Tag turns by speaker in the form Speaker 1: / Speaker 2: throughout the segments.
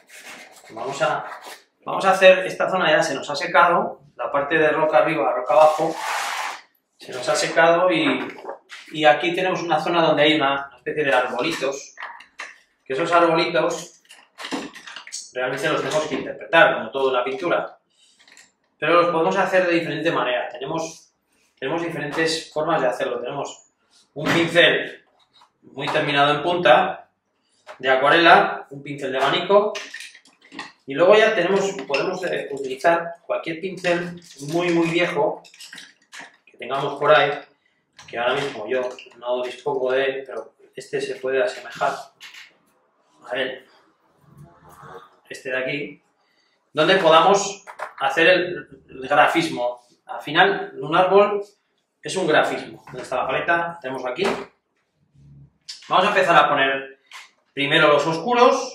Speaker 1: Vamos a hacer, esta zona ya se nos ha secado, la parte de roca arriba, roca abajo, se nos ha secado y aquí tenemos una zona donde hay una especie de arbolitos, que esos arbolitos realmente los tenemos que interpretar, como todo en la pintura, pero los podemos hacer de diferente manera, tenemos diferentes formas de hacerlo, tenemos un pincel muy terminado en punta, de acuarela, un pincel de abanico, y luego ya podemos utilizar cualquier pincel muy viejo que tengamos por ahí, que ahora mismo yo no dispongo de él, pero este se puede asemejar a él, este de aquí, donde podamos hacer el grafismo. Al final, un árbol es un grafismo. ¿Dónde está la paleta? Tenemos aquí. Vamos a empezar a poner primero los oscuros.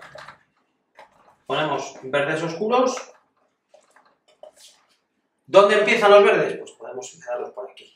Speaker 1: Ponemos verdes oscuros. ¿Dónde empiezan los verdes? Pues podemos empezarlos por aquí.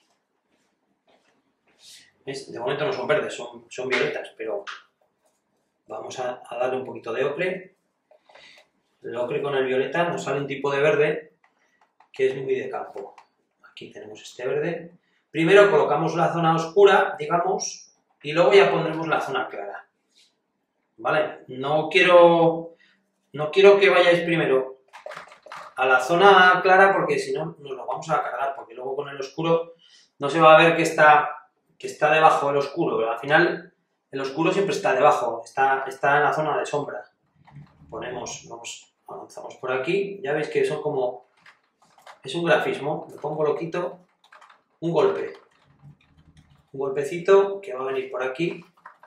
Speaker 1: ¿Ves? De momento no son verdes, son violetas, pero vamos a darle un poquito de ocre. El ocre con el violeta nos sale un tipo de verde que es muy de campo. Aquí tenemos este verde. Primero colocamos la zona oscura, digamos, y luego ya pondremos la zona clara. ¿Vale? No quiero que vayáis primero a la zona clara porque si no nos lo vamos a cargar, porque luego con el oscuro no se va a ver que está debajo del oscuro. Al final el oscuro siempre está debajo, está en la zona de sombra. Avanzamos por aquí, ya veis que es un grafismo, lo pongo, lo quito, un golpecito que va a venir por aquí,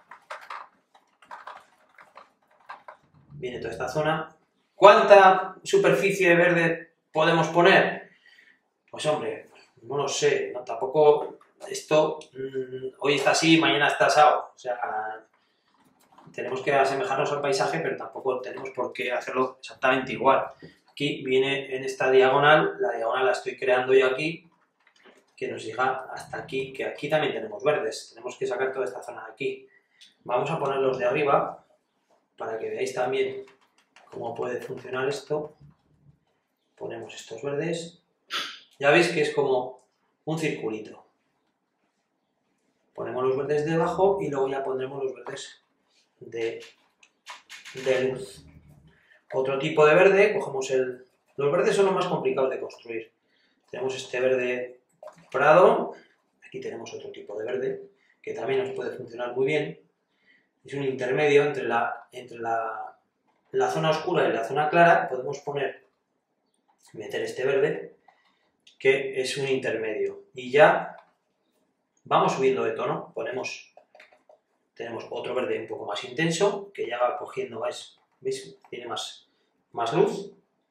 Speaker 1: viene toda esta zona. ¿Cuánta superficie verde podemos poner? Pues hombre, no lo sé, no, tampoco esto hoy está así, mañana está asado, o sea, tenemos que asemejarnos al paisaje, pero tampoco tenemos por qué hacerlo exactamente igual. Aquí viene en esta diagonal, la diagonal la estoy creando yo aquí, que nos llega hasta aquí, que aquí también tenemos verdes, tenemos que sacar toda esta zona de aquí. Vamos a ponerlos de arriba, para que veáis también cómo puede funcionar esto. Ponemos estos verdes, ya veis que es como un circulito. Ponemos los verdes debajo y luego ya pondremos los verdes de luz. Otro tipo de verde, cogemos los verdes son los más complicados de construir. Tenemos este verde prado, aquí tenemos otro tipo de verde, que también nos puede funcionar muy bien. Es un intermedio entre la zona oscura y la zona clara, podemos meter este verde, que es un intermedio. Y ya vamos subiendo de tono, tenemos otro verde un poco más intenso, que ya va cogiendo, ¿veis? Tiene más luz.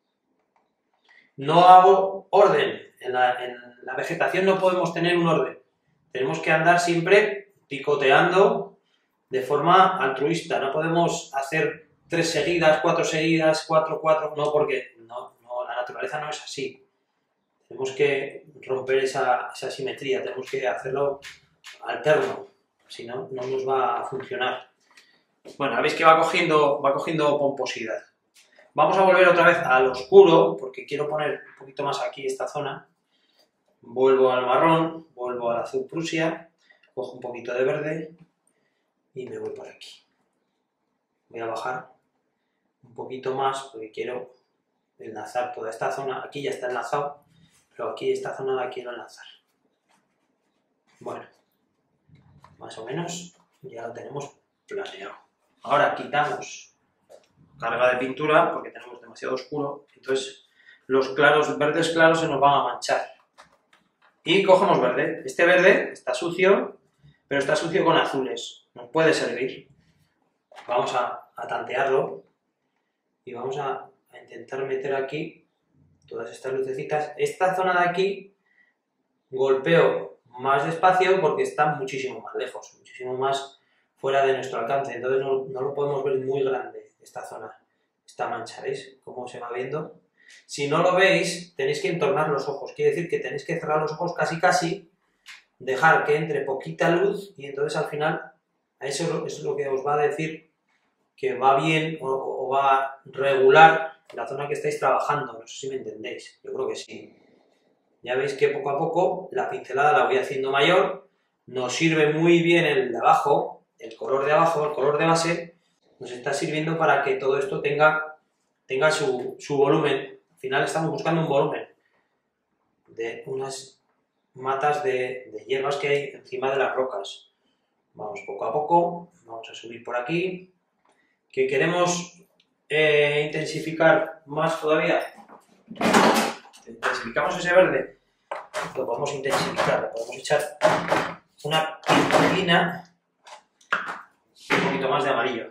Speaker 1: No hago orden, en la vegetación no podemos tener un orden, tenemos que andar siempre picoteando de forma altruista, no podemos hacer 3 seguidas, 4 seguidas, 4, no, porque no, la naturaleza no es así. Tenemos que romper esa simetría, tenemos que hacerlo alterno, si no, no nos va a funcionar. Bueno, veis que va cogiendo pomposidad. Vamos a volver otra vez al oscuro, porque quiero poner un poquito más aquí esta zona. Vuelvo al marrón, vuelvo al azul Prusia, cojo un poquito de verde y me voy por aquí. Voy a bajar un poquito más porque quiero enlazar toda esta zona. Aquí ya está enlazado, pero aquí esta zona la quiero enlazar. Bueno, más o menos ya lo tenemos planeado. Ahora quitamos carga de pintura porque tenemos demasiado oscuro, entonces los verdes claros se nos van a manchar. Y cogemos verde. Este verde está sucio, pero está sucio con azules. Nos puede servir. Vamos a tantearlo y vamos a intentar meter aquí todas estas lucecitas. Esta zona de aquí golpeo más despacio porque está muchísimo más lejos, muchísimo más fuera de nuestro alcance. Entonces no lo podemos ver muy grande esta zona, esta mancha. ¿Veis cómo se va viendo? Si no lo veis, tenéis que entornar los ojos. Quiere decir que tenéis que cerrar los ojos casi, dejar que entre poquita luz y entonces al final eso es lo que os va a decir que va bien o va regular la zona que estáis trabajando. No sé si me entendéis, yo creo que sí. Ya veis que poco a poco la pincelada la voy haciendo mayor, nos sirve muy bien el de abajo, el color de abajo, el color de base, nos está sirviendo para que todo esto tenga su volumen. Al final estamos buscando un volumen de unas matas de hierbas que hay encima de las rocas. Vamos poco a poco, vamos a subir por aquí. ¿Que queremos intensificar más todavía? Intensificamos ese verde, lo podemos intensificar, le podemos echar una pincelina y un poquito más de amarillo.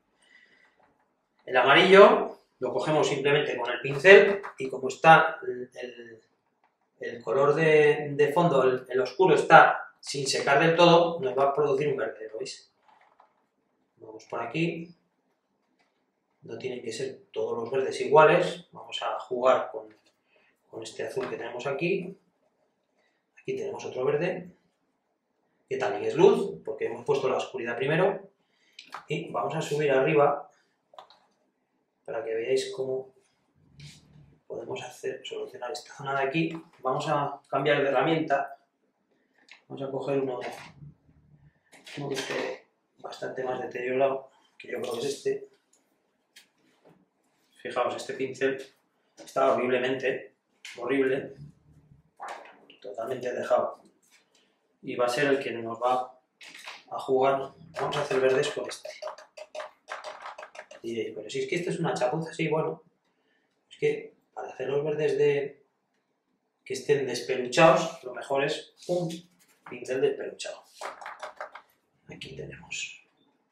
Speaker 1: El amarillo lo cogemos simplemente con el pincel y como está el color de fondo, el oscuro está sin secar del todo, nos va a producir un verde, ¿lo veis? Vamos por aquí, no tienen que ser todos los verdes iguales, vamos a jugar con este azul que tenemos aquí. Aquí tenemos otro verde, que también es luz, porque hemos puesto la oscuridad primero. Y vamos a subir arriba, para que veáis cómo podemos solucionar esta zona de aquí. Vamos a cambiar de herramienta. Vamos a coger uno que esté bastante más deteriorado, que yo creo que es este. Fijaos, este pincel está horriblemente, horrible, totalmente dejado. Y va a ser el que nos va a jugar. Vamos a hacer verdes con este. Diréis, pero si es que esto es una chapuza, sí, bueno. Es que para hacer los verdes que estén despeluchados, lo mejor es un pincel despeluchado. Aquí tenemos.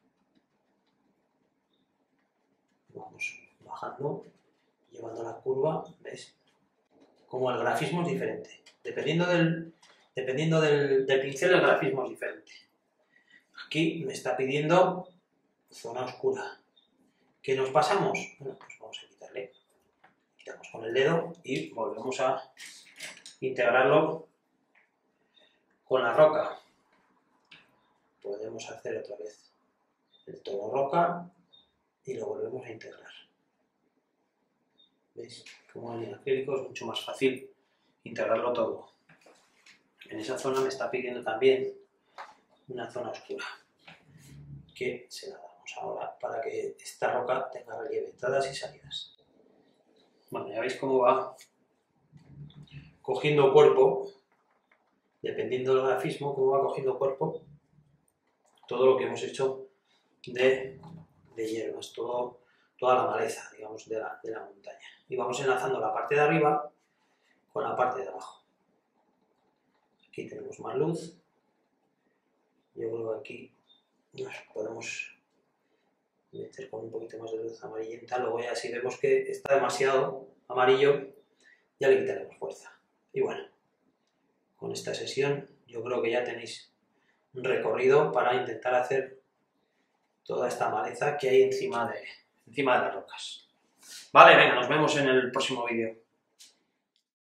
Speaker 1: Vamos bajando, llevando la curva, ¿ves? Como el grafismo es diferente. Dependiendo del pincel, el grafismo es diferente. Aquí me está pidiendo zona oscura. ¿Qué nos pasamos? Bueno, pues vamos a quitarle. Quitamos con el dedo y volvemos a integrarlo con la roca. Podemos hacer otra vez el tono roca y lo volvemos a integrar. ¿Veis? Como en el acrílico es mucho más fácil integrarlo todo. En esa zona me está pidiendo también una zona oscura, que se la damos ahora para que esta roca tenga relieve, entradas y salidas. Bueno, ya veis cómo va cogiendo cuerpo, dependiendo del grafismo, cómo va cogiendo cuerpo todo lo que hemos hecho de hierbas, toda la maleza, digamos, de la montaña. Y vamos enlazando la parte de arriba con la parte de abajo. Aquí tenemos más luz. Yo creo que aquí nos podemos meter con un poquito más de luz amarillenta. Luego ya si vemos que está demasiado amarillo, ya le quitaremos fuerza. Y bueno, con esta sesión yo creo que ya tenéis un recorrido para intentar hacer toda esta maleza que hay encima de las rocas. Vale, venga, nos vemos en el próximo vídeo.